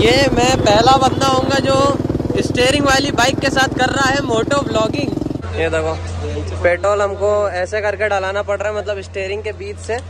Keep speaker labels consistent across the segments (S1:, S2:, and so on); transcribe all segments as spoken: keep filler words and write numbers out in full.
S1: ये मैं पहला बंदा होऊंगा जो स्टीयरिंग वाली बाइक के साथ कर रहा है मोटो व्लॉगिंग। ये देखो पेट्रोल हमको ऐसे करके डालाना पड़ रहा है, मतलब स्टीयरिंग के बीच से।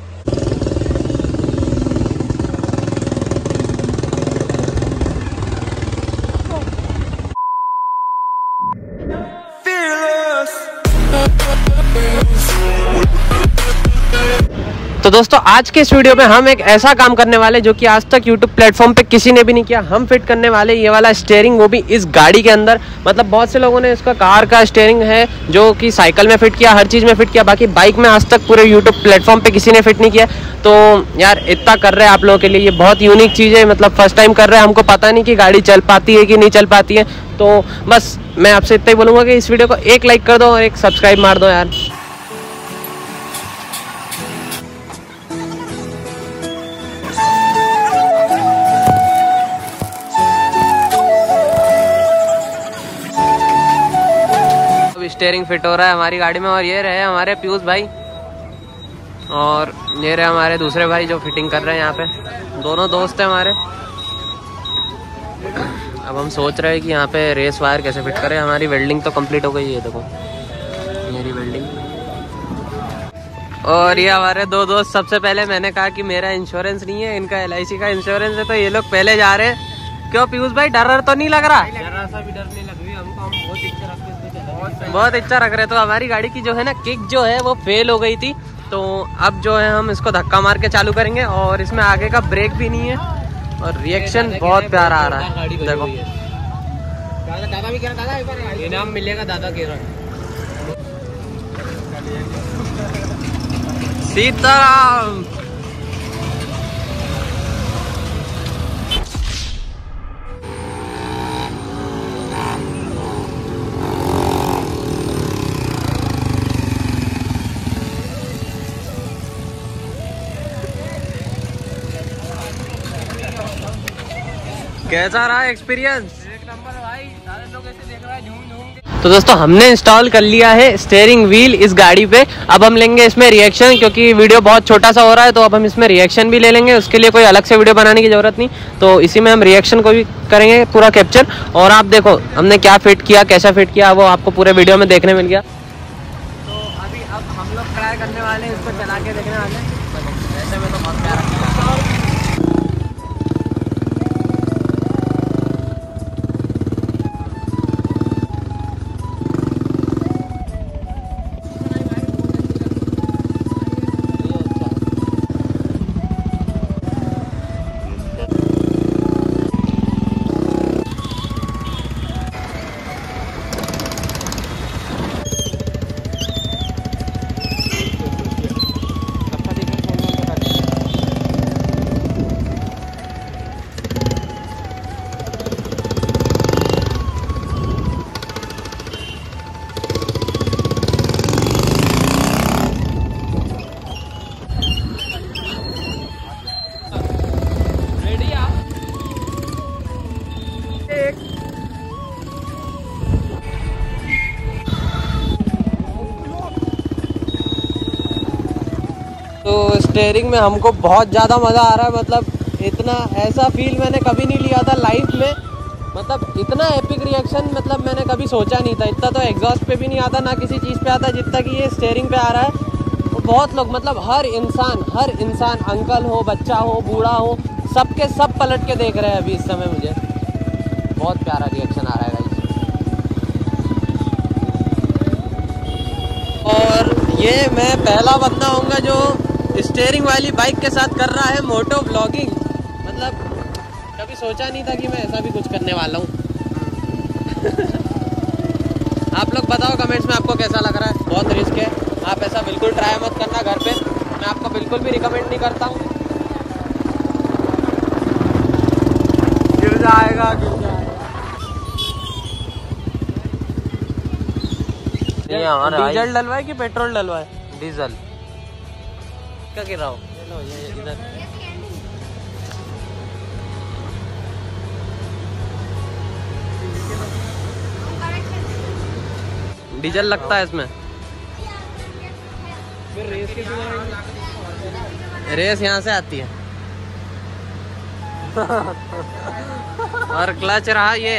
S1: तो दोस्तों आज के इस वीडियो में हम एक ऐसा काम करने वाले जो कि आज तक यूट्यूब प्लेटफॉर्म पे किसी ने भी नहीं किया। हम फिट करने वाले ये वाला स्टीयरिंग, वो भी इस गाड़ी के अंदर। मतलब बहुत से लोगों ने इसका कार का स्टीयरिंग है जो कि साइकिल में फिट किया, हर चीज़ में फिट किया, बाकी बाइक में आज तक पूरे यूट्यूब प्लेटफॉर्म पे किसी ने फिट नहीं किया। तो यार इतना कर रहे हैं आप लोगों के लिए, ये बहुत यूनिक चीज़ है। मतलब फर्स्ट टाइम कर रहे हैं, हमको पता नहीं कि गाड़ी चल पाती है कि नहीं चल पाती है। तो बस मैं आपसे इतना ही बोलूँगा कि इस वीडियो को एक लाइक कर दो और एक सब्सक्राइब मार दो यार। स्टीयरिंग फिट हो रहा है हमारी गाड़ी में, और ये रहे हमारे पीयूष भाई और ये रहे हमारे दूसरे भाई जो फिटिंग कर रहे हैं यहाँ पे। दोनों दोस्त हैं हमारे। अब हम सोच रहे हैं कि यहाँ पे रेस वायर कैसे फिट करें। हमारी वेल्डिंग तो कंप्लीट हो गई है, देखो मेरी वेल्डिंग। और ये हमारे दो दोस्त। सबसे पहले मैंने कहा कि मेरा इंश्योरेंस नहीं है, इनका एल आई सी का इंश्योरेंस है, तो ये लोग पहले जा रहे हैं। क्यों पीयूष भाई, डर तो नहीं लग रहा?
S2: जरा सा भी डर नहीं लग रही हमको। हम बहुत इच्छा रखते हैं,
S1: बहुत इच्छा रख रहे। तो हमारी गाड़ी की जो है ना किक जो है वो फेल हो गई थी, तो अब जो है हम इसको धक्का मार के चालू करेंगे। और इसमें आगे का ब्रेक भी नहीं है और रिएक्शन बहुत प्यारा आ रहा है। देखो
S2: दादा भी कह रहा, दादा इनाम मिलेगा, दादा कह रहा है।
S1: सीताराम। कैसा रहा एक्सपीरियंस?
S2: एक नंबर भाई, सारे लोग ऐसे देख रहा है झूम झूम के।
S1: तो दोस्तों हमने इंस्टॉल कर लिया है स्टीयरिंग व्हील इस गाड़ी पे। अब हम लेंगे इसमें रिएक्शन, क्योंकि वीडियो बहुत छोटा सा हो रहा है, तो अब हम इसमें रिएक्शन भी ले लेंगे। उसके लिए कोई अलग से वीडियो बनाने की जरूरत नहीं, तो इसी में हम रिएक्शन को भी करेंगे पूरा कैप्चर। और आप देखो हमने क्या फिट किया, कैसा फिट किया, वो आपको पूरे वीडियो में देखने मिल गया। तो अभी अब हम लोग ट्राई करने वाले हैं, इसको चला के देखने वाले हैं। ऐसे में तो बहुत प्यारा तो स्टीयरिंग में हमको बहुत ज़्यादा मज़ा आ रहा है। मतलब इतना ऐसा फील मैंने कभी नहीं लिया था लाइफ में। मतलब इतना एपिक रिएक्शन मतलब मैंने कभी सोचा नहीं था। इतना तो एग्जॉस्ट पे भी नहीं आता, ना किसी चीज़ पे आता जितना कि ये स्टीयरिंग पे आ रहा है। तो बहुत लोग, मतलब हर इंसान हर इंसान अंकल हो, बच्चा हो, बूढ़ा हो, सबके सब पलट के देख रहे हैं अभी इस समय। मुझे बहुत प्यारा रिएक्शन आ रहा है गाइस। और ये मैं पहला बंदा होऊंगा जो स्टीयरिंग वाली बाइक के साथ कर रहा है मोटो व्लॉगिंग। मतलब कभी सोचा नहीं था कि मैं ऐसा भी कुछ करने वाला हूँ। आप लोग बताओ कमेंट्स में आपको कैसा लग रहा है। बहुत रिस्क है, आप ऐसा बिल्कुल ट्राई मत करना घर पे। मैं आपको बिल्कुल भी रिकमेंड नहीं करता हूँ। गिर जाएगा गिर जाएगा। डीजल डलवाए कि पेट्रोल डलवाए?
S2: डीजल
S1: क्या गिर रहा हो? ये इधर डीजल लगता है इसमें।
S2: फिर रेस के
S1: रेस यहाँ से आती है। और क्लच रहा ये।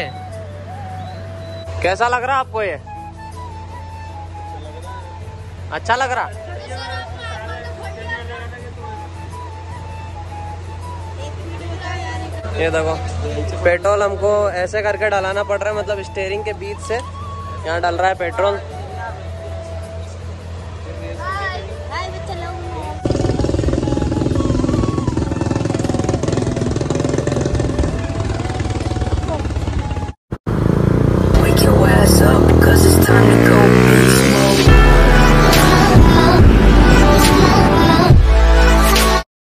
S1: कैसा लग रहा आपको ये? अच्छा लग रहा? ये देखो पेट्रोल हमको ऐसे करके डलाना पड़ रहा है, मतलब स्टीयरिंग के बीच से यहाँ डल रहा है पेट्रोल।